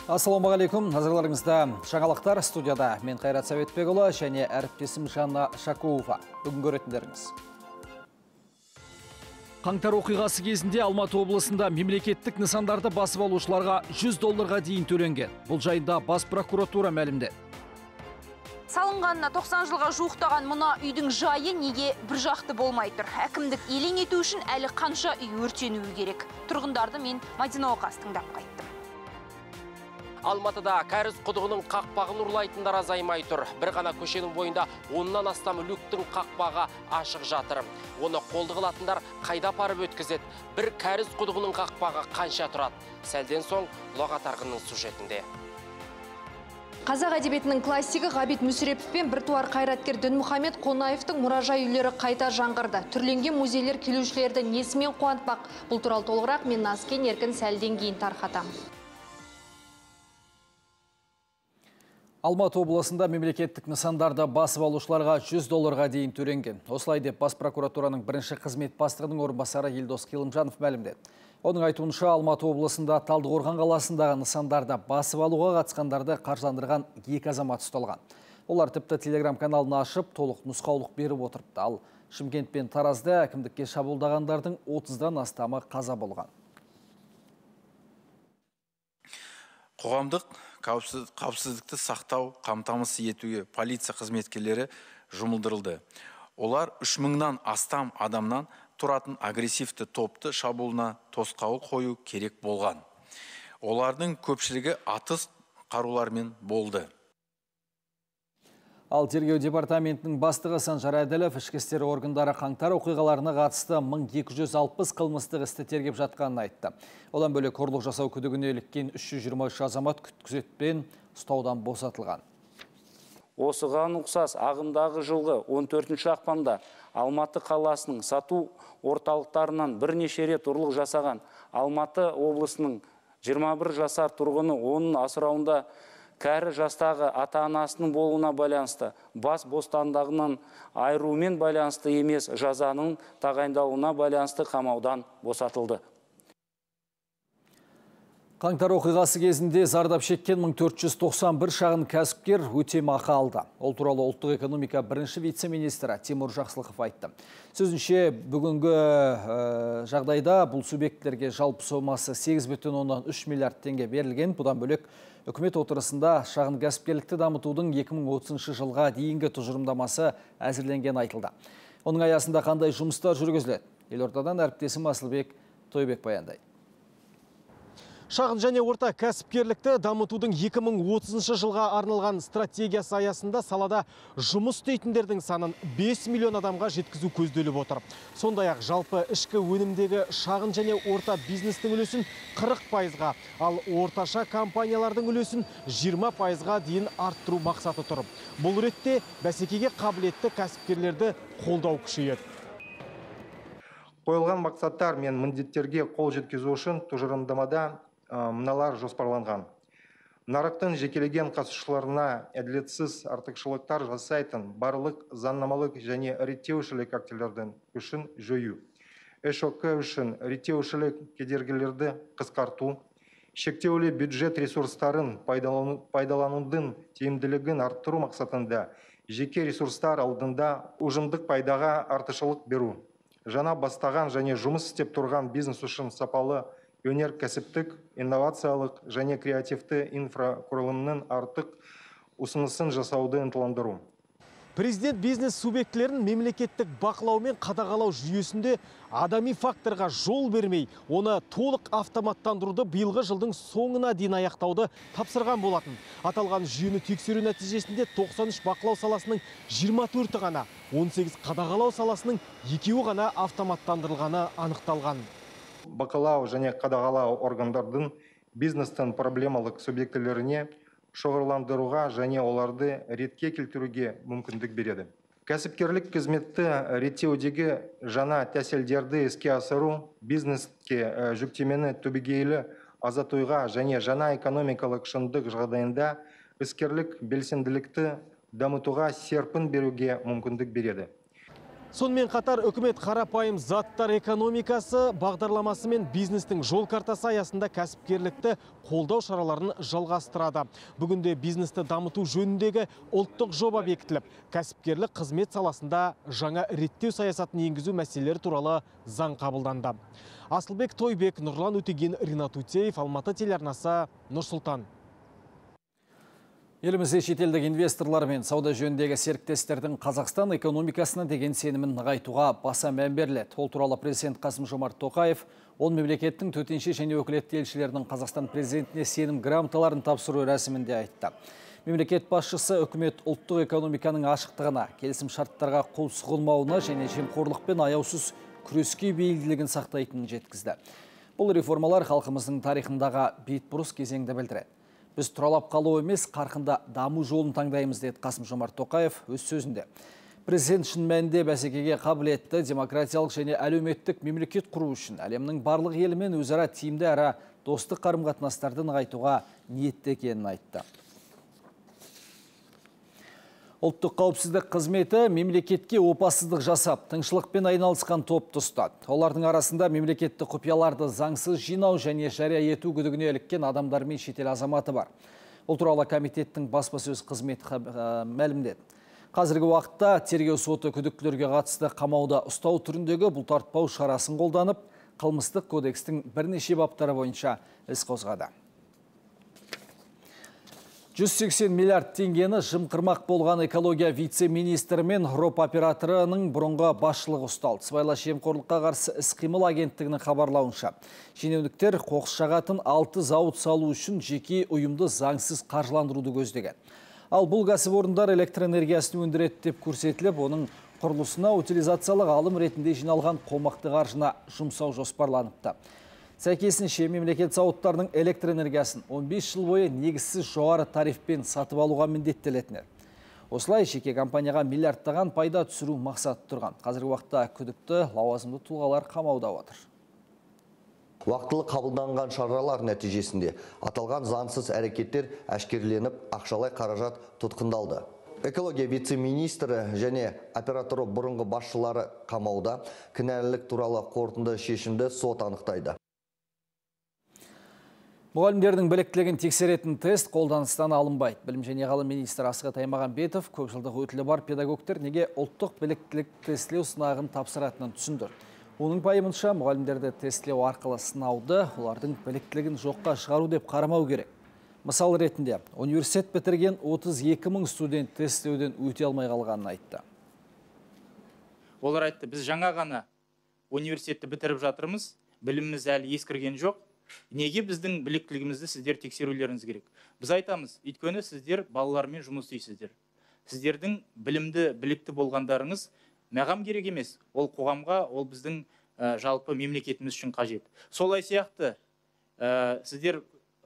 Ассалаумағалейкум, назарларыңызда жаңалықтар студияда. Мен Қайрат Сәветбекұлы және әріптесім Жанна Шакуова. Бүгін көретіндеріңіз. Қаңтар оқиғасы кезінде Алматы облысында мемлекеттік нысандарды басып алушыларға $100 дейін төленген. Бұл жайында бас прокуратура мәлімдеді. Салынғанына 90 жылға жуықтаған мына үйдің жайы неге бір жақты болмай тұр? Әкімдік елең ету үшін әлі қанша үй өртенуі керек? Тұрғындарды мен Мадина Оқас тыңдап қайттым. Алматыда кәріз құдығының қақпағын ұрлайтындар азаймай тұр. Бір ғана көшенің бойында 10-нан астам люктің қақпағы ашық жатыр. Оны қолды қылатындар қайда апарып өткізеді? Бір кәріз құдығының қақпағы қанша тұрады? Сәлден соң Ұлағат Арғынның сюжетінде. Қазақ әдебиетінің классигі Ғабит Мүсірепов пен біртуар қайраткер Дінмұхамед Қонаевтың мұражай үйлері қайта жаңғырды. Түрленген музейлер келушілерді несімен қуантпақ? Бұл туралы толығырақ мен Назкен Еркін сәлден кейін тарқатамын. Алматы облысында мемлекеттік нысандарды басып алушыларға $100 дейін төленген. Осылай деп бас прокуратураның бірінші қызмет бастығының орынбасары Елдос Келімжанов мәлімдеді. Оның айтуынша Алматы облысында Талдықорған қаласындағы нысандарды басып алуға қатысқандарды қаржыландырған 2 азамат ұсталған. Олар тіпті телеграм каналын ашып, толық нұсқаулық беріп отырыпты. Ал Шымкент пен Таразда әкімдікке шабуылдағандардың 30-дан астамы қаза болған. Қоғамдық қауіпсіздікті сақтау, қамтамасыз етуге полиция қызметкерлері жұмылдырылды. Олар 3000-нан астам адамнан тұратын агрессивті топты шабуылына тосқауыл қою керек болған. Олардың көпшілігі атыс қарулармен болды. Ал тергеу департаментінің бастығы Санжар Әділов ішкі істер органдары қаңтар оқиғаларына қатысты 1260 қылмыстық істі тергеп жатқанын айтты. Одан бөлек қорлық жасау күдігіне іліккен 323 азамат күзетпен ұстаудан босатылған. Осыған ұқсас ағымдағы жылғы 14 ақпанда Алматы қаласының сату орталықтарынан бірнеше рет ұрлық жасаған Алматы облысының 21 жасар тұрғыны оның асырауында кәрі жастағы ата-анасының болуына байланысты бас бостандығынан айырумен байланысты емес жазаның тағайындалуына байланысты қамаудан босатылды. Қаңтар оқиғасы кезінде зардап шеккен 1491 шағын кәсіпкер өтемақы алды. Ол туралы ұлттық экономика бірінші вице-министрі Тимур Жақсылықов айтты. Сөзінше, бүгінгі жағдайда бұл субъектілерге жалпы сомасы 8,3 миллиард теңге берілген. Бұдан бөлек үкімет отырысында шағын кәсіпкерлікті дамытудың 2030 жылға дейінгі тұжырымдамасы әзірленген айтылды. Оның аясында қандай жұмыстар жүргізіледі? Елордадан әріптесім Асылбек Тойбек баяндайды. Шағын және орта кәсіпкерлікті дамытудың 2030 жылға арналған стратегиясы аясында салада жұмыс істейтіндердің санын 5 миллион адамға жеткізу көзделіп отыр. Сондай-ақ жалпы ішкі өнімдегі шағын және орта бизнестің үлесін 40%-ға, ал орташа компаниялардың үлесін 20%-ға дейін арттыру мақсаты тұр. Бұл ретте бәсекеге қабілетті кәсіпкерлерді қолдау күшейеді. Қойылған мақсаттар мен міндеттерге қол жеткізу үшін тұжырымдамада мыналар жоспарланған. Нарықтың жекелеген қатысушыларына әділетсіз артықшылықтар жасайтын барлық заңнамалық және реттеушілік актілердің күшін жою. ШОК үшін реттеушілік кедергілерді қысқарту, шектеулі бюджет ресурстарын пайдаланудың тиімділігін арттыру мақсатында жеке ресурстар алдында ұжымдық пайдаға артықшылық беру. Жаңа бастаған және жұмыс істеп тұрған бизнес үшін сапалы өнеркәсіптік, инновациялық және креативті инфрақұрылымның артық ұсынысын жасауды ынталандыру. Президент бизнес субъектілерін мемлекеттік бақылау мен қадағалау жүйесінде адами факторға жол бермей, оны толық автоматтандыруды биылғы жылдың соңына дейін аяқтауды тапсырған болатын. Аталған жүйені тексеру нәтижесінде 93 бақылау саласының 24-і ғана, 18 қадағалау саласының 2-і ғана автоматтандырылғаны анықталған. Бақылау және қадағалау органдардың бизнестің проблемалық субъектілеріне шоғырландыруға және оларды ретке келтіруге мүмкіндік береді. Кәсіпкерлік қызметті реттеудегі жаңа тәсілдерді іске асыру бизнеске жүктемені түбегейлі азайтуға және жаңа экономикалық шындық жағдайында іскерлік белсенділікті дамытуға серпін беруге мүмкіндік береді. Сонымен қатар үкімет қарапайым заттар экономикасы бағдарламасы мен бизнестің жол картасы аясында кәсіпкерлікті қолдау шараларын жалғастырады. Бүгінде бизнесті дамыту жөніндегі ұлттық жоба бекітіліп, кәсіпкерлік қызмет саласында жаңа реттеу саясатын енгізу мәселелері туралы заң қабылданды. Асылбек Тойбек, Нұрлан Өтеген, Ринат Утеев, Алматы телеарнасы, Нұр-Сұлтан. Елімізде шетелдік инвесторлар мен сауда жөніндегі серіктестердің Қазақстан экономикасына деген сенімін нығайтуға баса мән беріледі. Ол туралы президент Қасым-Жомарт Тоқаев, ол мемлекеттің төтенше және өкілетті елшілерінің Қазақстан президентіне сенім грамоталарын тапсыру рәсімінде айтты. Мемлекет басшысы үкімет ұлттық экономиканың ашықтығына, келісім шарттарға қол сұғылмауына және жемқорлықпен аяусыз күреске бейілділігін сақтайтынын жеткізді. Бұл реформалар халқымыздың тарихындағы бетбұрыс кезеңді білдіреді. Біз тұралап қалу емес, қарқында даму жолын таңдаймыз, деді Қасым-Жомарт Тоқаев өз сөзінде. Президент шын мәнінде бәсекеге қабілетті, демократиялық және әлеуметтік мемлекет құру үшін әлемнің барлық елімен өзара тиімді әрі достық қарым-қатынастарды нығайтуға ниетті екенін айтты. Ұлттық қауіпсіздік қызметі мемлекетке опасыздық жасап, тыңшылықпен айналысқан топты ұстады. Олардың арасында мемлекеттік құпияларды заңсыз жинау және жария ету күдігіне іліккен адамдар мен шетел азаматы бар. Бұл туралы комитеттің баспасөз қызметі мәлімдеді. Қазіргі уақытта тергеу соты күдіктілерге қатысты қамауда ұстау түріндегі бұлтартпау шарасын қолданып, қылмыстық кодекстің бірнеше баптары бойынша іс қозғады. 180 миллиард теңгені жымқырмақ болған экология вице-министрі мен роп операторының бұрынғы басшылығы ұсталды. Сыбайлас жемқорлыққа қарсы іс-қимыл агенттігінің хабарлауынша, шенеуніктер қоқыс жағатын 6 зауыт салу үшін жеке ұйымды заңсыз қаржыландыруды көздеген. Ал бұл кәсіпорындар электр энергиясын өндіреді деп көрсетіліп, оның құрылысына утилизациялық алым ретінде жиналған қомақты қаржыны жұмсау жоспарланыпты. Сәйкесінше мемлекет зауыттарының электр энергиясын 15 жыл бойы негізсіз жоғары тарифпен сатып алуға міндеттелетінер. Осылай жеке компанияға миллиардтаған пайда түсіру мақсаты тұрған. Қазіргі уақытта күдікті лауазымды тұлғалар қамауда отыр. Уақытылы қабылданған шаралар нәтижесінде аталған заңсыз әрекеттер әшкерленіп, ақшалай қаражат тұтқындалды. Экология вице-министрі және операторы бұрынғы басшылары қамауда, кінәлілік туралы қорытынды шешімді сот анықтайды. Мұғалімдердің біліктілігін тексеретін тест қолданыстан алынбайды. Білім және ғылым министрі Асхат Аймағамбетов көпжылдық өтілі бар педагогтер неге ұлттық біліктілік тестілеу сынағын тапсыратынын түсіндірді. Оның пайымынша мұғалімдерді тестілеу арқылы сынауды олардың біліктілігін жоққа шығару деп қарамау керек. Мысал ретінде, университет бітірген 32 000 студент тестілеуден өте алмай қалғанын айтты. Олар айтты, біз жаңа ғана университетті бітіріп жатырмыз, біліміміз әлі ескірген жоқ. Неге біздің біліктілігімізді сіздер тексерулеріңіз керек? Біз айтамыз, өйткені сіздер балалармен жұмыс істейсіздер. Сіздердің білікті болғандарыңыз маған керек емес. Ол қоғамға, ол біздің жалпы мемлекетіміз үшін қажет. Солай сияқты сіздер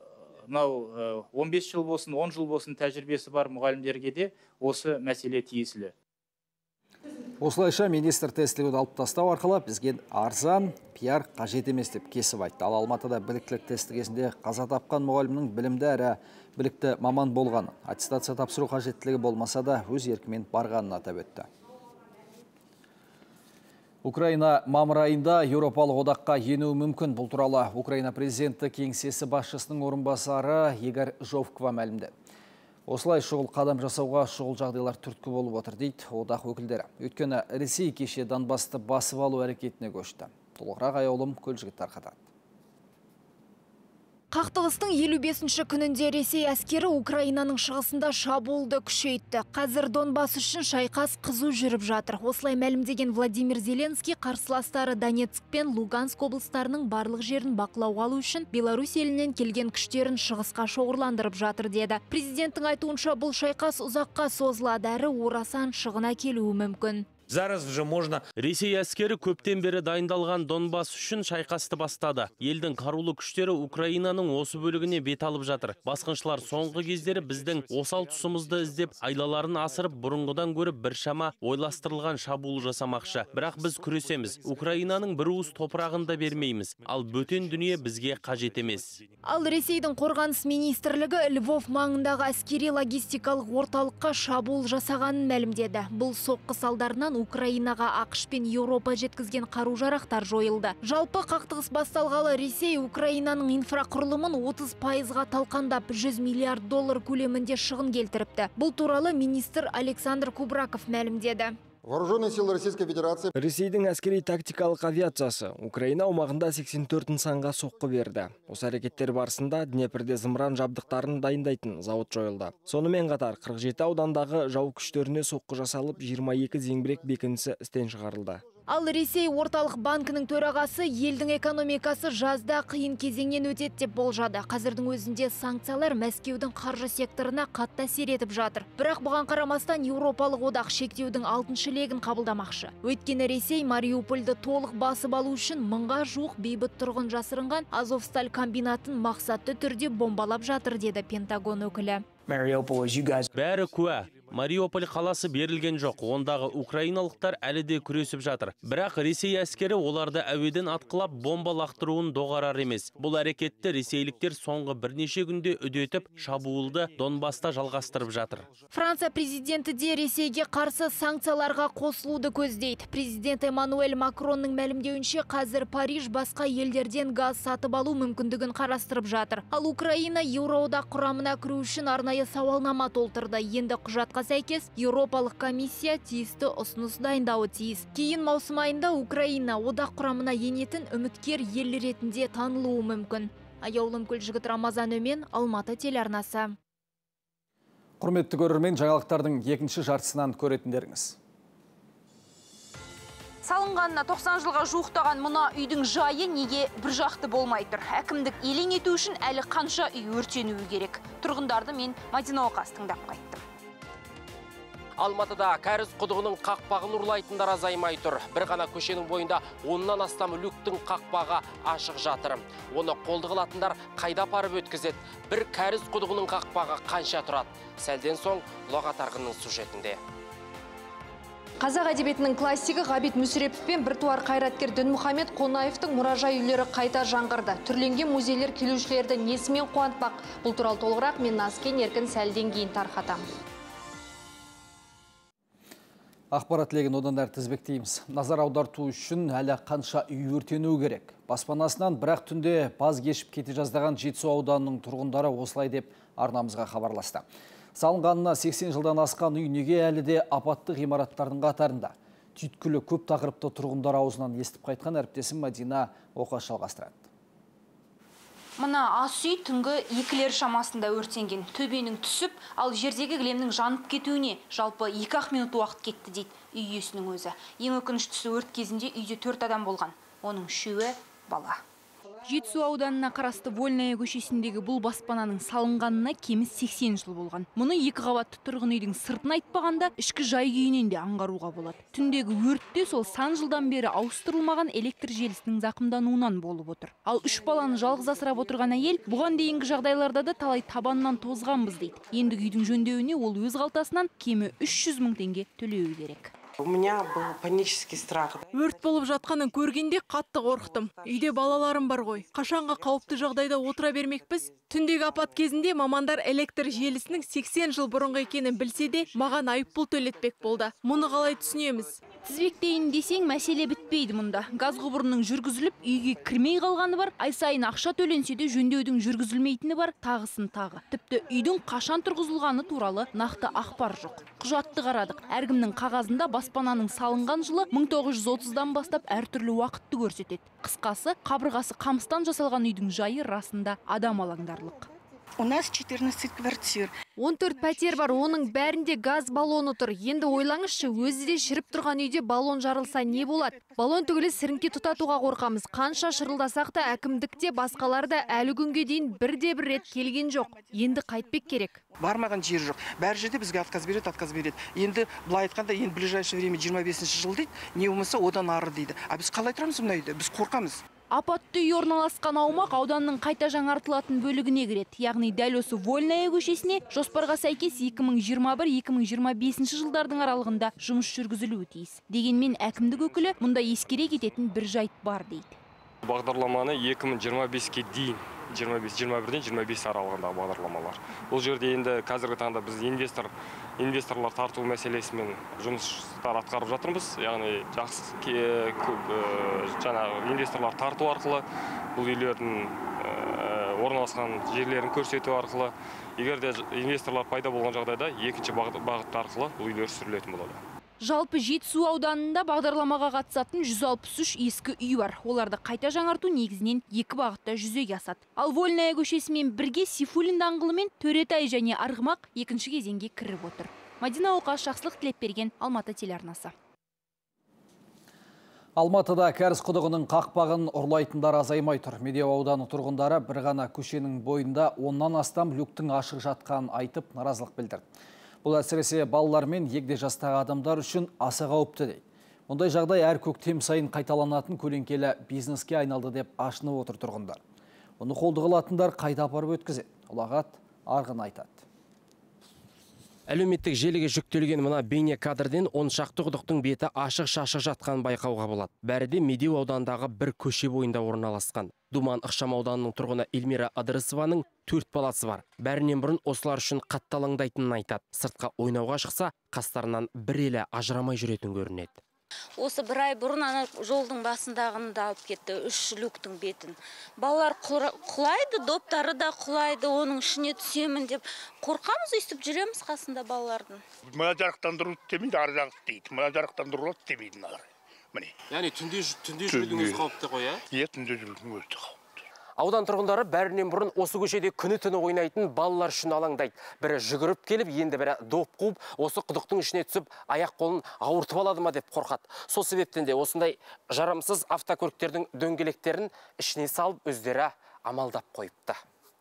15 жыл болсын, 10 жыл болсын тәжірибесі бар мұғалімдерге де осы мәселе тиесілі. Осылайша министр тестілеуді алып тастау арқылы бізге арзан, пиар қажет емес деп кесіп айтты. Ал Алматыда біліктілік тесті кезінде қаза тапқан мұғалімнің білімді әрі білікті маман болғаны, аттестация тапсыру қажеттілігі болмаса да өз еркімен барғанын атап өтті. Украина мамыр айында Еуропалық одаққа енуі мүмкін. Бұл туралы Украина президенті кеңсесі басшысының орынбасары Игорь Жовкова мәлімдеді. Осылай шұғыл қадам жасауға шұғыл жағдайлар түрткі болып отыр, дейді одақ өкілдері. Өйткені Ресей кеше Донбасты басып алу әрекетіне көшті. Толығырақ аяулым Көлжігіт тарқатады. Қақтығыстың 55-ші күнінде Ресей әскері Украинаның шығысында шабуылды күшейтті. Қазір Донбас үшін шайқас қызу жүріп жатыр. Осылай мәлімдеген Владимир Зеленский қарсыластары Донецк пен Луганск облыстарының барлық жерін бақылауға алу үшін Беларусь елінен келген күштерін шығысқа шоғырландырып жатыр деді. Президенттің айтуынша бұл шайқас ұзаққа созылады әрі орасан шығын әкелуі мүмкін. Зараз вже можно. Ресей әскері көптен бері дайындалған Донбас үшін шайқасты бастады. Елдің қарулы күштері Украинаның осы бөлігіне бет алып жатыр. Басқыншылар соңғы кездері біздің осал тұсымызды іздеп, айлаларын асырып, бұрынғыдан көріп біршама ойластырылған шабуыл жасамақшы. Бірақ біз күресеміз. Украинаның бір уыс топырағын да бермейміз. Ал бөтен дүние бізге қажет емес. Ал Ресейдің қорғаныс министрлігі Львов маңындағы әскери логистикалық орталыққа шабуыл жасағанын мәлімдеді. Бұл соққы салдарынан Украинаға ақш пен Еуропа жеткізген қару-жарақтар жойылды. Жалпы қақтығыс басталғалы Ресей Украинаның инфрақұрылымын 30%-ға талқандап, 100 миллиард доллар көлемінде шығын келтіріпті. Бұл туралы министр Александр Кубраков мәлімдеді. Вооруженные силы Российской Федерации. Ресейдің әскери тактикалық авиациясы Украина аумағында 84 нысанға соққы берді. Осы әрекеттер барысында Днепрде зымыран жабдықтарын дайындайтын зауыт жойылды. Сонымен қатар 47 аудандағы жау күштеріне соққы жасалып, 22 зеңбірек бекінісі істен шығарылды. Ал Ресей орталық банкінің төрағасы елдің экономикасы жазда қиын кезеңнен өтеді деп болжады. Қазірдің өзінде санкциялар Мәскеудің қаржы секторына қатты әсер етіп жатыр. Бірақ бұған қарамастан Еуропалық одақ шектеудің 6-шы легін қабылдамақшы. Өйткені Ресей Мариупольді толық басып алу үшін 1000-ға жуық бейбіт тұрғын жасырынған Азовсталь комбинатын мақсатты түрде бомбалап жатыр, деді Пентагон өкілі. Бәрі куә. Мариуполь қаласы берілген жоқ. Ондағы украиналықтар әлі де күресіп жатыр. Бірақ Ресей әскері оларды әуеден атқылап бомба лақтыруын доғарар емес. Бұл әрекетті ресейліктер соңғы бірнеше күнде үдетіп, шабуылды Донбаста жалғастырып жатыр. Франция президенті де Ресейге қарсы санкцияларға қосылуды көздейді. Президент Эммануэль Макронның мәлімдеуінше, қазір Париж басқа елдерден газ сатып алу мүмкіндігін қарастырып жатыр. Ал Украина Еуроодақ құрамына кіру үшін арнайы сауалнама толтырды. Енді құжатқа сәйкес Еуропалық комиссия тиісті ұсыныс дайындауы тиіс. Кейін маусым айында Украина одақ құрамына енетін үміткер ел ретінде танылуы мүмкін. Аяулым Күлжігіт, Рамазан Өмен, Алматы телеарнасы. Құрметті көрермен, жаңалықтардың екінші жартысынан көретіндеріңіз. Салынғанына 90 жылға жуықтаған мұна үйдің жайы неге бір жақты болмай тұр? Әкімдік елең ету үшін әлі қанша үй өртенуі керек? Тұрғындарды мен Мадина Оқас тыңдап қайттым. Алматыда кәріз құдығының қақпағын ұрлайтындар азаймай тұр. Бір ғана көшенің бойында 10-нан астам люктің қақпағы ашық жатыр. Оны қолды қылатындар қайда апарып өткізеді? Бір кәріз құдығының қақпағы қанша тұрады? Сәлден соң Лұғат Арғынның сюжетінде. Қазақ әдебиетінің классигі Ғабит Мүсірепов пен біртуар қайраткер Дінмұхамед Қонаевтың мұражай үйлері қайта жаңғырды. Түрленген музейлер келушілерді несімен қуантпақ? Бұл туралы толығырақ мен Назкен Еркін сәлден кейін тарқатам. Ақпарат легін одан әрі тізбектейміз. Назар аударту үшін әлі қанша үй өртенуі керек. Баспанасынан бірақ түнде баз кешіп кете жаздаған Жетісу ауданының тұрғындары осылай деп арнамызға хабарласты. Салынғанына 80 жылдан асқан үй неге әлі де апатты ғимараттардың қатарында? Түйткілі көп тақырыпты тұрғындар аузынан естіп қайтқан әріптесім Мадина Оқас жалғастырады. Мына ас үй түнгі 2-лер шамасында өртенген. Төбенің түсіп, ал жердегі кілемнің жанып кетуіне жалпы 2-ақ минут уақыт кетті дейді үй иесінің өзі. Ең өкініштісі, өрт кезінде үйде 4 адам болған. Оның 3-і бала. Жетісу ауданына қарасты Вольная көшесіндегі бұл баспананың салынғанына кемі 80 жыл болған. Мұны 2 қабатты тұрғын үйдің сыртын айтпағанда, ішкі жай күйінен де аңғаруға болады. Түндегі өртте сол сан жылдан бері ауыстырылмаған электр желісінің зақымдануынан болып отыр. Ал 3 баланы жалғыз асырап отырған әйел бұған дейінгі жағдайларда да талай табаннан тозғанбыз дейді. Енді үйдің жөндеуіне ол өз қалтасынан кемі 300 мың теңге төлеуі керек. У меня был панический страх. Өрт болып жатқанын көргенде қатты қорықтым. Үйде балаларым бар ғой. Қашанға қауіпті жағдайда отыра бермекпіз? Түндегі апат кезінде мамандар электр желісінің 80 жыл бұрынғы екенін білсе де, маған айыппұл төлетпек болды. Мұны қалай түсінеміз? Тізбектейін десең, мәселе бітпейді мұнда. Газ құбырының жүргізіліп, үйге кірмей қалғаны бар, ай сайын ақша төленсе де жөндеудің жүргізілмейтіні бар, тағысын тағы. Тіпті үйдің қашан тұрғызылғаны туралы нақты ақпар жоқ. Құжатты қарадық. Әркімнің қағазында баспананың салынған жылы 1930-дан бастап әртүрлі уақытты көрсетеді. Қысқасы, қабырғасы қамыстан жасалған үйдің жайы расында адам алаңдарлық. У нас 14 квартир. 14 пәтер бар, оның бәрінде газ баллоны тұр. Енді ойлаңызшы, өзі де шіріп тұрған үйде баллон жарылса не болады? Баллон түгілі сіріңке тұтатуға қорқамыз. Қанша шырылдасақ та әкімдікте басқаларда әлі күнге дейін бірде-бір рет келген жоқ. Енді қайтпек керек. Бармаған жер жоқ. Бәр жерде бізге отказ береді. Енді былай айтқанда, енді ближайшее время 25-ші жыл дейді, не болмаса одан ары дейді. А біз қалай тұрамыз мына үйде? Біз қорқамыз. Апатты үй орналасқан аумақ ауданның қайта жаңартылатын бөлігіне кіреді. Яғни дәл осы Вольная көшесіне жоспарға сәйкес 2021-2025 жылдардың аралығында жұмыс жүргізілуі тиіс. Дегенмен әкімдік өкілі мұнда ескере кететін бір жайт бар дейді. Бағдарламаны 2025-ке дейін, 21-ден 25 аралығындағы бағдарламалар. Бұл жерде енді қазіргі таңда біз инвесторлар тарту мәселесімен жұмыстар атқарып жатырмыз. Яғни жаңағы инвесторлар тарту арқылы бұл үйлердің орналасқан жерлерін көрсету арқылы, егер де инвесторлар пайда болған жағдайда екінші бағыт арқылы бұл үйлер сүрілетін болады. Жалпы Жетісу ауданында бағдарламаға қатысатын 163 ескі үй бар. Оларды қайта жаңарту негізінен екі бағытта жүзеге асады. Ал Вольная көшесімен бірге Сейфуллин даңғылы мен Төретай және Арғымақ екінші кезеңге кіріп отыр. Мадина Оқаш, Жақсылық Тілепберген, Алматы телеарнасы. Алматыда кәріз құдығының қақпағын ұрлайтындар азаймай тұр. Медеу ауданы тұрғындары бір ғана көшенің бойында 10-нан астам люктың ашық жатқанын айтып, наразылық білдірді. Бұл әсіресе балалар мен егде жастағы адамдар үшін аса қауіпті дейді. Мұндай жағдай әр көктем сайын қайталанатын көлеңкелі бизнеске айналды деп ашынып отыр тұрғындар. Оны қолды қылатындар қайда апарып өткізеді? Ұлағат арғын айтады. Әлеуметтік желіге жүктелген мына бейне кадрден 10 шақты құдықтың беті ашық-шашық жатқан байқауға болады. Бәрі де Медеу аудандағы бір көше бойында орналасқан. Думан ықшам ауданының тұрғыны Эльмира Адырысованың 4 баласы бар. Бәрінен бұрын осылар үшін қатты алаңдайтынын айтады. Сыртқа ойнауға шықса, қастарынан бір елі ажырамай жүретін көрінеді. Осы бір ай бұрын ана жолдың басындағында алып кетті, 3 люктың бетін. Балалар құлайды, доптары да құлайды, оның ішіне түсемін деп қорқамыз, өйстіп жүреміз қасында балалардың. Мына жарықтандыру демейді, ар жақ дейді. Мына жарықтандыру демейді. Яғни түнде жүрудің өз қауіпті қой, Иә, түнде жүрудің өз қауіпті. Аудан тұрғындары бәрінен бұрын осы көшеде күні-түні ойнайтын балалар үшін алаңдайды. Бірі жүгіріп келіп, енді бірі доп қуып, осы құдықтың ішіне түсіп, аяқ қолын ауыртып алады ма деп қорқады. Сол себептен де осындай жарамсыз автокөліктердің дөңгелектерін ішіне салып, өздері амалдап қойыпты.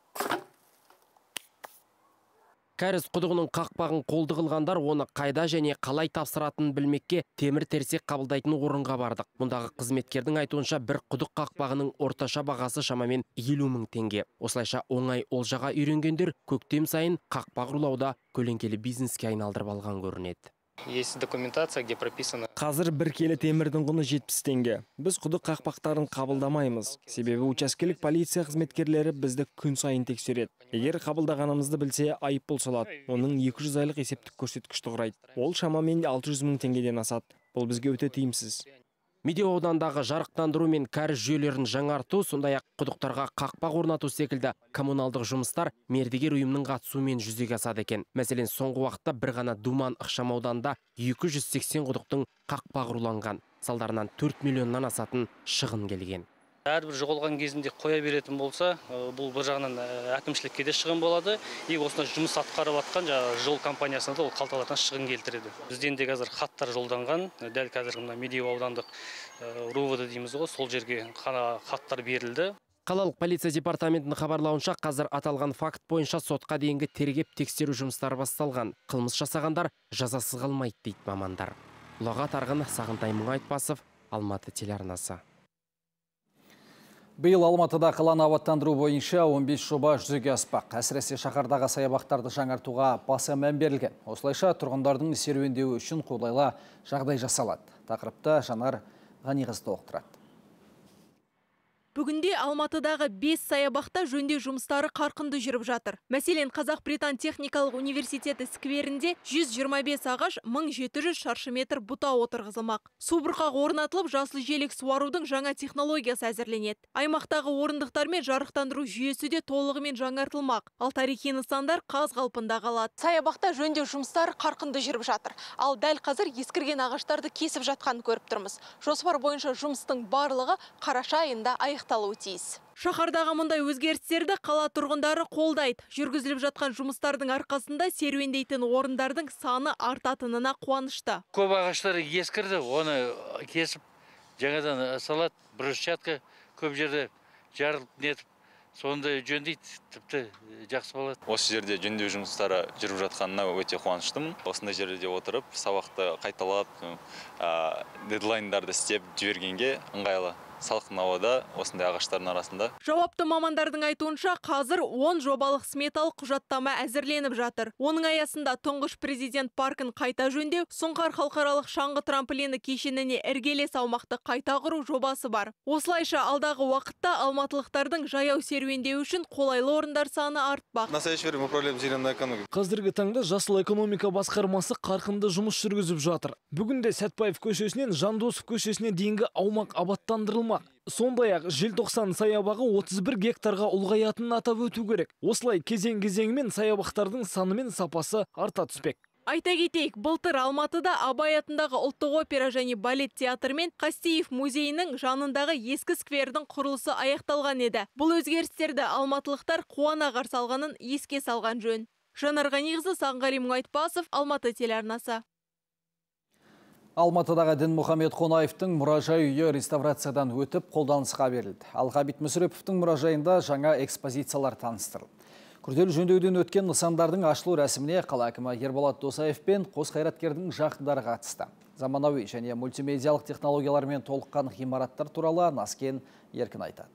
Кәріз құдығының қақпағын қолды қылғандар оны қайда және қалай тапсыратынын білмекке темір терсек қабылдайтын орынға бардық. Мұндағы қызметкердің айтуынша бір құдық қақпағының орташа бағасы шамамен 50 000 теңге. Осылайша оңай олжаға үйренгендер көктем сайын қақпақ ұрлауда көлеңкелі бизнеске айналдырып алған көрінеді. Есть документация, где прописано. Қазір бір келі темірдің құны 70 теңге. Біз құдық қақпақтарын қабылдамаймыз. Себебі учаскелік полиция қызметкерлері бізді күн сайын тексереді. Егер қабылдағанымызды білсе, айыппұл салады. Оның 200 айлық есептік көрсеткішті құрайды. Ол шамамен 600 000 теңгеден асады. Бұл бізге өте тиімсіз. Медеу аудандағы жарықтандыру мен кәріз жүйелерін жаңарту, сондай-ақ құдықтарға қақпақ орнату секілді коммуналдық жұмыстар мердігер ұйымның қатысуымен жүзеге асады екен. Мәселен, соңғы уақытта бір ғана Думан ықшам ауданында 280 құдықтың қақпағы ұрланған. Салдарынан 4 миллионнан асатын шығын келген. Әрбір жоғалған кезінде қоя беретін болса, бұл бір жағынан әкімшілікке де шығын болады. Осында жұмыс атқарып жатқан жол компаниясына да ол қалталардан шығын келтіреді. Бізден де қазір хаттар жолданған, дәл қазір Медеу аудандық РУВД дейміз ғой, сол жерге хаттар берілді. Қалалық полиция департаментінің хабарлауынша, қазір аталған факт бойынша сотқа дейінгі тергеп тексеру жұмыстары басталған. Қылмыс жасағандар жазасыз қалмайды дейді мамандар. Ұлағат арғын, Сағынтай Мұңайтпасов, Алматы телеарнасы. Биыл Алматыда қаланы абаттандыру бойынша 15 жоба жүзеге аспақ. Әсіресе шаһардағы саябақтарды жаңартуға баса мән берілген. Осылайша тұрғындардың серуендеуі үшін қолайлы жағдай жасалады. Тақырыпты Жанар Ғаниғыз толықтырады. Бүгінде Алматыдағы 5 саябақта жөндеу жұмыстары қарқынды жүріп жатыр. Мәселен, Қазақ-Британ техникалық университеті скверінде 125 ағаш 1700 шаршы метр бұта отырғызылмақ. Субұрқақ орнатылып, жасыл желек суарудың жаңа технологиясы әзірленеді. Аймақтағы орындықтар мен жарықтандыру жүйесі де толығымен жаңартылмақ. Ал тарихи нысандар қаз қалпында қалады. Саябақта жөндеу жұмыстары қарқынды жүріп жатыр. Ал дәл қазір ескірген ағаштарды кесіп жатқанын көріп тұрмыз. Жоспар бойынша жұмыстың барлығы қараша айында аяқталуы тиіс. Шаһардағы мұндай өзгерістерді қала тұрғындары қолдайды. Жүргізіліп жатқан жұмыстардың арқасында серуендейтін орындардың саны артатынына қуанышты. Көп ағаштары ескірді, оны кесіп жаңадан салат, брусчатка көп жерде жарылып нетіп, сонда жөндейді, тіпті жақсы болады. Осы жерде жөндеу жұмыстары жүріп жатқанына өте қуаныштымын. Осындай жерде отырып, сабақты қайталап, дедлайндарды істеп жібергенге ыңғайлы. салқын ауада осындай ағаштардың арасында. Жауапты мамандардың айтуынша, қазір 10 жобалық сметалық құжаттама әзірленіп жатыр. Оның аясында тұңғыш президент паркін қайта жөндеу, Сұңқар халықаралық шаңғы трамплині кешеніне іргелес аумақты қайта құру жобасы бар. Осылайша алдағы уақытта алматылықтардың жаяу серуендеу үшін қолайлы орындар саны артпақ. Қазіргі таңда жасыл экономика басқармасы қарқынды жұмыс жүргізіп жатыр. Бүгінде Сәтпаев көшесінен Жандосов көшесіне дейінгі аумақ абаттандырылмақ. Сондай-ақ желтоқсан саябағы 31 гектарға ұлғаятынын атап өту керек. Осылай кезең-кезеңмен саябақтардың саны мен сапасы арта түспек. Айта кетейік, былтыр Алматыда Абай атындағы ұлттық опера және балет театры мен Қастеев музейінің жанындағы ескі сквердің құрылысы аяқталған еді. Бұл өзгерістерді алматылықтар қуана қарсы алғанын еске салған жөн. Жанар Ғаниқызы, Сағынғали Мұңайтпасов, Алматы телеарнасы. Алматыдағы Дінмұхамед Қонаевтың мұражай үйі реставрациядан өтіп қолданысқа берілді. Ал Ғабит Мүсіреповтің мұражайында жаңа экспозициялар таныстырылды. Күрделі жөндеуден өткен нысандардың ашылу рәсіміне қала әкімі Ерболат Досаев пен қос қайраткердің жақындары қатысты. Заманауи және мультимедиалық технологиялармен толыққан ғимараттар туралы Наскен еркін айтады.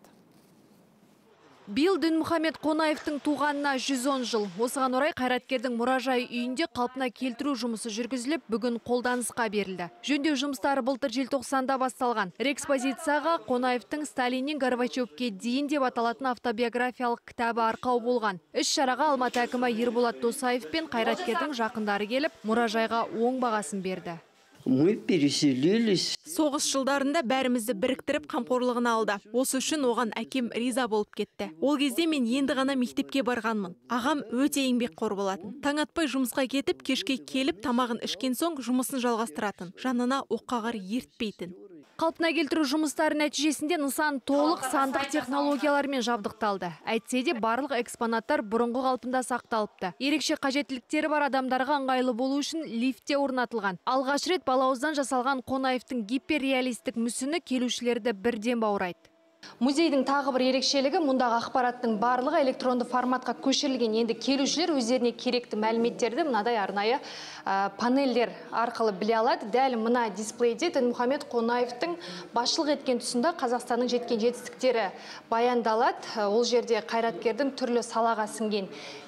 Биыл Дінмұхамед Қонаевтың туғанына 110 жыл. Осыған орай қайраткердің мұражай үйінде қалпына келтіру жұмысы жүргізіліп, бүгін қолданысқа берілді. Жөндеу жұмыстары былтыр желтоқсанда басталған. Экспозицияға Қонаевтың Сталиннен Горбачевке дейін деп аталатын автобиографиялық кітабы арқау болған. Іс-шараға Алматы әкімі Ерболат Досаев пен қайраткердің жақындары келіп, мұражайға оң бағасын берді. Мы переселились. Соғыс жылдарында бәрімізді біріктіріп қамқорлығына алды. Осы үшін оған әкем риза болып кетті. Ол кезде мен енді ғана мектепке барғанмын. Ағам өте еңбекқор болатын. Таң атпай жұмысқа кетіп, кешке келіп, тамағын ішкен соң жұмысын жалғастыратын. Жанына оққағар ертпейтін. Қалпына келтіру жұмыстары нәтижесінде нысан толық сандық технологиялармен жабдықталды. Әйтсе де барлық экспонаттар бұрынғы қалпында сақталыпты. Ерекше қажеттіліктері бар адамдарға ыңғайлы болу үшін лифтте орнатылған. Алғаш рет балауыздан жасалған Қонаевтың гиперреалистік мүсіні келушілерді бірден баурайды. Музейдің тағы бір ерекшелігі, мұндағы ақпараттың барлығы электронды форматқа көшірілген. Енді келушілер өздеріне керекті мәліметтерді мынадай арнайы панельдер арқылы біле алады. Дәл мына дисплейде Дінмұхамед Қонаевтың басшылық еткен тұсында Қазақстанның жеткен жетістіктері баяндалады. Ол жерде қайраткердің түрлі салаға сіңген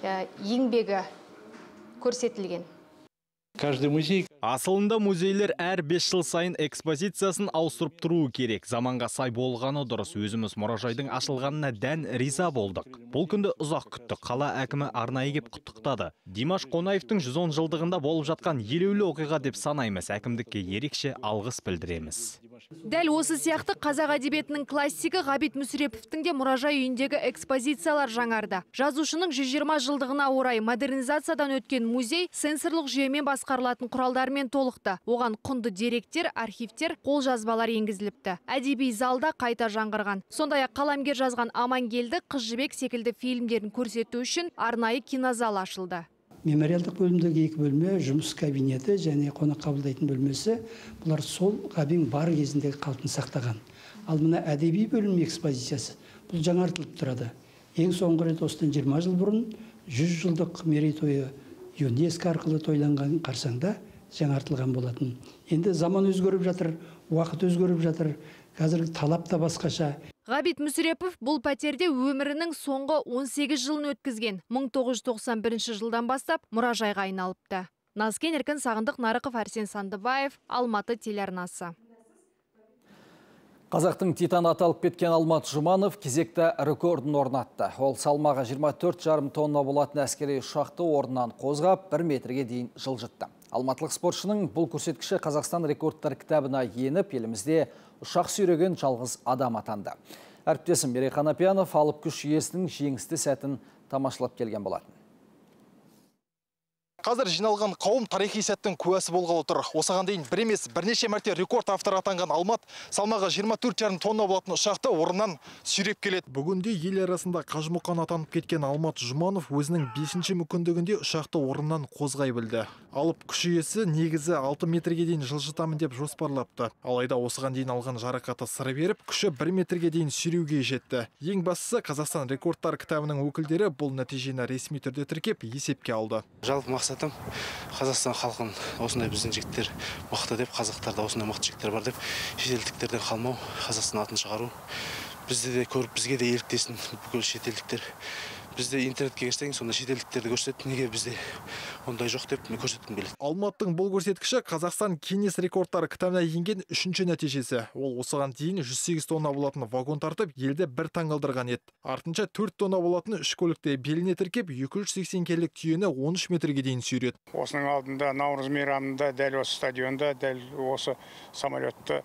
еңбегі көрсетілген. Каждый музей. Асылында музейлер әр 5 жыл сайын экспозициясын ауыстырып тұруы керек. Заманға сай болғаны дұрыс. Өзіміз мұражайдың ашылғанына дән риза болдық. Бұл күнді ұзақ күттік. Қала әкімі арнайы кеп құттықтады. Димаш Қонаевтың 110 жылдығында болып жатқан елеулі оқиға деп санаймыз. Әкімдікке ерекше алғыс білдіреміз. Дәл осы сияқты қазақ әдебиетінің классигі Ғабит Мүсіреповтің де мұражай үйіндегі экспозициялар жаңарды. Жазушының 120 жылдығына орай модернизациядан өткен музей сенсорлық жүйемен басқарылатын құралдармен толықты. Оған құнды деректер, архивтер, қолжазбалар енгізіліпті. Әдеби залда қайта жаңғырған. Сондай-ақ қаламгер жазған Амангелді, Қыз жібек секілді фильмдерін көрсету үшін арнайы кинозал ашылды. Мемориалдық бөлімдегі 2 бөлме, жұмыс кабинеті және қонақ қабылдайтын бөлмесі, бұлар сол Ғабин бар кезіндегі қалпын сақтаған. Ал мына әдеби бөлім экспозициясы бұл жаңартылып тұрады. Ең соңғы рет осыдан 20 жыл бұрын 100 жылдық мерейтойы ЮНЕСКО арқылы тойланған қарсаңда жаңартылған болатын. Енді заман өзгеріп жатыр, уақыт өзгеріп жатыр. Қазіргі талап та басқаша. Ғабит Мүсірепов бұл пәтерде өмірінің соңғы 18 жылын өткізген. 1991 жылдан бастап мұражайға айналыпты. Наскен Еркін, Сағындық Нарықов, Арсен Сандыбаев, Алматы телеарнасы. Қазақтың титаны аталып кеткен Алмат Жұманов кезекті рекордын орнатты. Ол салмағы 24,5 тонна болатын әскери ұшақты орнынан қозғап 1 метрге дейін жылжытты. Алматылық спортшының бұл көрсеткіші Қазақстан рекордтар кітабына еніп, елімізде ұшақ сүйреген жалғыз адам атанды. Әріптесім Мерей Қанапиянов алып күш иесінің жеңісті сәтін тамашалап келген болатын. Қазір жиналған қауым тарихи сәттің куәсі болғалы тұр. Осыған дейін бір емес, бірнеше мәрте рекорд авторы атанған Алмат салмағы 24,5 тонна болатын ұшақты орнынан сүйреп келеді. Бүгінде ел арасында қажымұқан атанып кеткен Алмат Жұманов өзінің 5-ші мүмкіндігінде ұшақты орнынан қозғай білді. Алып күш иесі негізі 6 метрге дейін жылжытамын деп жоспарлапты. Алайда осыған дейін алған жарақаты сыр беріп, күші 1 метрге дейін сүйреуге жетті. Ең бастысы Қазақстан рекордтар кітабының өкілдері бұл нәтижені ресми түрде тіркеп есепке алды. Жалпы мақсат айтатам. Қазақстан халқын осындай біздің жігіттер мықты деп, қазақтарда осындай мықты жігіттер бар деп, шетелдіктерден қалмау, Қазақстан атын шығару. Бізді де көріп, бізге де еліктесін бүкіл шетелдіктер. Бізде интернетке кірсең, сонда шетелдіктерді көрсетіп, неге бізде ондай жоқ деп мен көрсеткім келеді. Алматының бұл көрсеткіші Қазақстан Гиннес рекордтары кітабына енген 3-ші нәтижесі. Ол осыған дейін 108 тонна болатын вагон тартып, елді бір таңғалдырған еді. Артынша 4 тонна болатын 3 көлікте беліне тіркеп, 280 келілік түйені 13 метрге дейін сүйреді. Осының алдында Наурыз мейрамында, дәл осы стадионда, дәл осы самолетті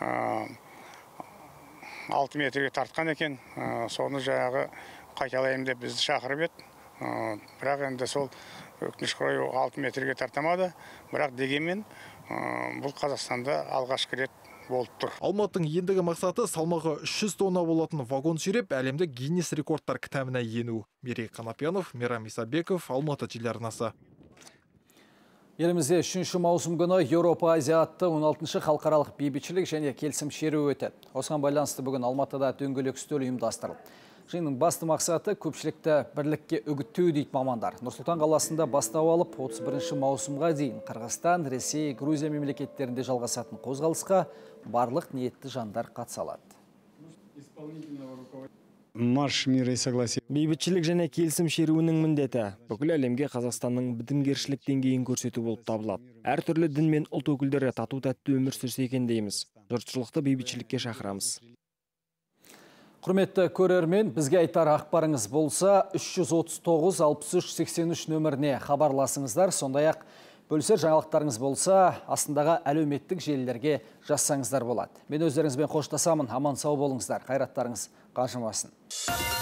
6 метрге тартқан екен. Соны жаңағы қайталайым деп бізді шақырып еді. Бірақ енді сол өкінішке орай 6 метрге тартамады. Бірақ дегенмен бұл Қазақстанда алғашқы рет болып тұр. Алматының ендігі мақсаты салмағы 300 тонна болатын вагон сүйреп, әлемдік Гиннес рекордтар кітабына ену. Мерей Қанапиянов, Мейрам Исабеков, Алматы телеарнасы. Елімізде 3 маусым күні Еуропа-Азия атты 16-шы халықаралық бейбітшілік және келісім шеруі өтеді. Осыған байланысты бүгін Алматыда дөңгелек үстел ұйымдастырылды. Жиынның басты мақсаты көпшілікті бірлікке үгіттеу дейді мамандар. Нұр-Сұлтан қаласында бастау алып 31 маусымға дейін Қырғызстан, Ресей, Грузия мемлекеттерінде жалғасатын қозғалысқа барлық ниетті жандар қатыса алады. Марш мира и согласия. Бейбітшілік және келісім шеруінің міндеті бүкіл әлемге Қазақстанның бітімгершілік деңгейін көрсету болып табылады. Әртүрлі дін мен ұлт өкілдері тату-тәтті өмір сүрсе екен дейміз. Жұртшылықты бейбітшілікке шақырамыз. Құрметті көрермен, бізге айтар ақпарыңыз болса 339-63-83 нөміріне хабарласыңыздар. Сондай-ақ бөлісер жаңалықтарыңыз болса, астындағы әлеуметтік желілерге жазсаңыздар болады. Мен өздеріңізбен қоштасамын, аман сау болыңыздар, қайраттарыңыз қажымасын.